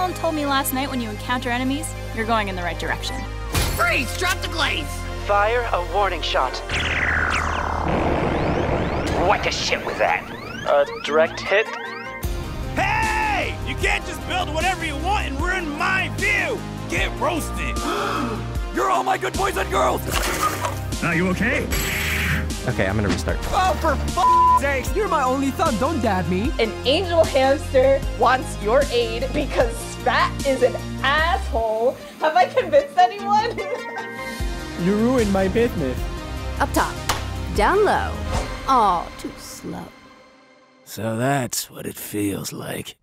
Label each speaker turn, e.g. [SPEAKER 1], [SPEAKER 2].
[SPEAKER 1] Mom told me last night when you encounter enemies, you're going in the right direction.
[SPEAKER 2] Freeze! Drop the glaze!
[SPEAKER 3] Fire a warning shot.
[SPEAKER 4] What the shit was that?
[SPEAKER 3] A direct hit.
[SPEAKER 5] Hey! You can't just build whatever you want and ruin my view! Get roasted!
[SPEAKER 6] You're all my good boys and girls!
[SPEAKER 7] Are you okay?
[SPEAKER 8] Okay, I'm gonna restart.
[SPEAKER 6] Oh, for f***'s sakes! You're my only son, don't dab me!
[SPEAKER 9] An angel hamster wants your aid because Spat is an asshole. Have I convinced anyone?
[SPEAKER 6] You ruined my business.
[SPEAKER 10] Up top, down low. Aw, too slow.
[SPEAKER 6] So that's what it feels like.